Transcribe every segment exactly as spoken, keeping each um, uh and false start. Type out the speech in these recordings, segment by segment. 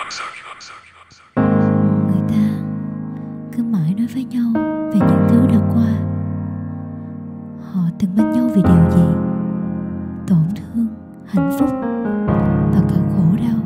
Người ta cứ mãi nói với nhau về những thứ đã qua. Họ từng bên nhau vì điều gì? Tổn thương, hạnh phúc và cả khổ đau.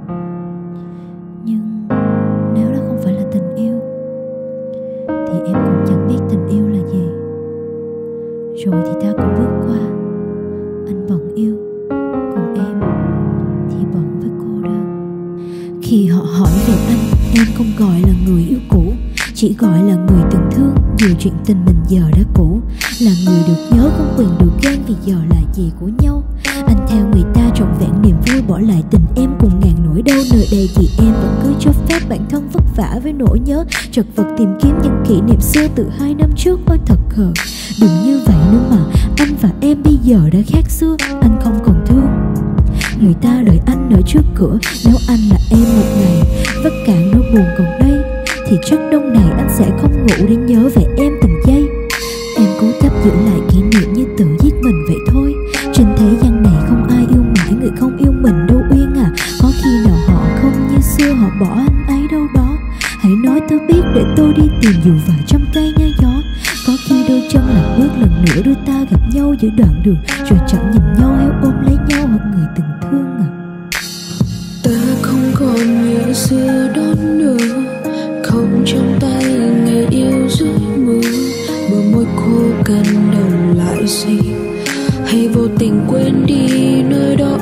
Nhưng nếu đó không phải là tình yêu thì em cũng chẳng biết tình yêu là gì. Rồi thì ta cũng bước qua. Anh vẫn yêu, còn em thì bận với cô đơn. Khi họ hỏi về anh, em không gọi là người yêu cũ, chỉ gọi là người từng thương dù chuyện tình mình giờ đã cũ. Là người được nhớ không quyền được ghen vì giờ là gì của nhau. Anh theo người ta trọn vẹn niềm vui, bỏ lại tình em cùng ngàn nỗi đau nơi đây. Thì em vẫn cứ cho phép bản thân vất vả với nỗi nhớ, chật vật tìm kiếm những kỷ niệm xưa từ hai năm trước. Ôi thật khờ, đừng như vậy nữa mà. Anh và em bây giờ đã khác xưa, anh không còn thương. Người ta đợi anh ở trước cửa. Nếu anh là em một ngày vất cạn nỗi buồn còn đây, thì chắc đông này anh sẽ không ngủ để nhớ về em từng giây. Em cố chấp giữ lại kỷ niệm như tự giết mình vậy thôi. Trên thế gian này không ai yêu mãi người không yêu mình đâu Uyên à. Có khi nào họ không như xưa, họ bỏ anh ấy đâu đó. Hãy nói tôi biết để tôi đi tìm dù vài trăm cây nghe gió. Có khi đôi chân lạc bước lần nữa đưa ta gặp nhau giữa đoạn đường, rồi chẳng nhìn nhau hay ôm lấy nhau hoặc người từng thương à. Ta không còn như xưa đó nữa, không trong tay ngày yêu dưới mưa. Bờ môi khô cằn đầu lại gì, hay vô tình quên đi nơi đó.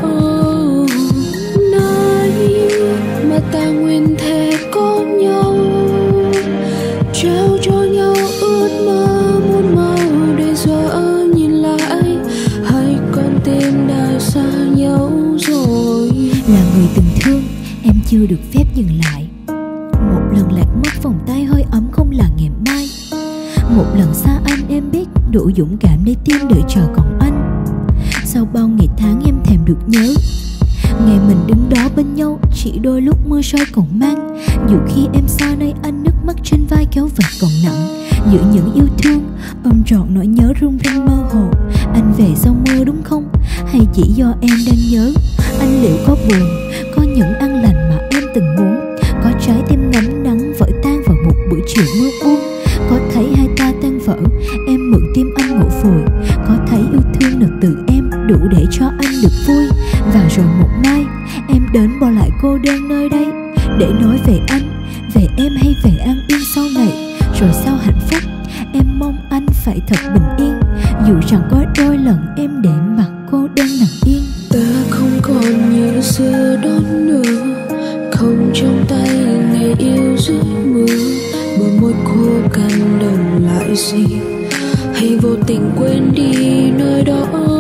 Nơi mà ta nguyên thề có nhau, trao cho nhau ước mơ muôn màu. Để giờ nhìn lại, hai con tim đã xa nhau rồi. Là người từng thương, em chưa được phép dừng lại. Một lần lạc mất vòng tay hơi ấm không là ngày mai. Một lần xa anh em biết đủ dũng cảm để tim đợi chờ còn anh. Sau bao ngày tháng em thèm được nhớ ngày mình đứng đó bên nhau, chỉ đôi lúc mưa rơi còn mang. Dù khi em xa nơi anh, nước mắt trên vai kéo vạt còn nặng. Giữa những yêu thương ôm trọn nỗi nhớ rung rinh mơ hồ. Anh về sau mưa đúng không? Hay chỉ do em đang nhớ? Anh liệu có buồn, có những ăn lành mà em từng muốn, có trái tim ngấm nắng vỡ tan vào một buổi chiều mưa buông. Có thấy hai ta tan vỡ, em mượn tim anh ngủ vùi. Có thấy yêu thương được từ em đủ để cho anh được vui. Và rồi một mai em đến bỏ lại cô đơn nơi đây, để nói về anh, về em hay về an yên sau này. Rồi sau hạnh phúc em mong anh phải thật bình yên, dù rằng có đôi lần em để mặc cô đơn nằm yên. Ta không còn như xưa đó nữa, không trong tay ngày yêu dưới mưa. Bờ môi khô cằn đầu lại gì, hay vô tình quên đi nơi đó.